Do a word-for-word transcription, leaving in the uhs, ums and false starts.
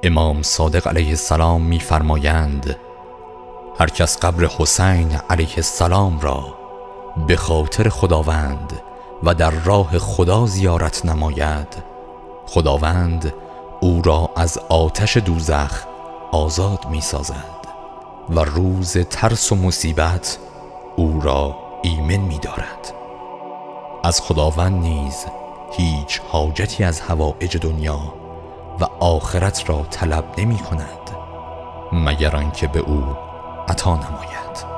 امام صادق علیه السلام می‌فرمایند هر کس قبر حسین علیه السلام را به خاطر خداوند و در راه خدا زیارت نماید، خداوند او را از آتش دوزخ آزاد می سازد و روز ترس و مصیبت او را ایمن می دارد. از خداوند نیز هیچ حاجتی از حوائج دنیا و آخرت را طلب نمی کند مگر آنکه به او عطا نماید.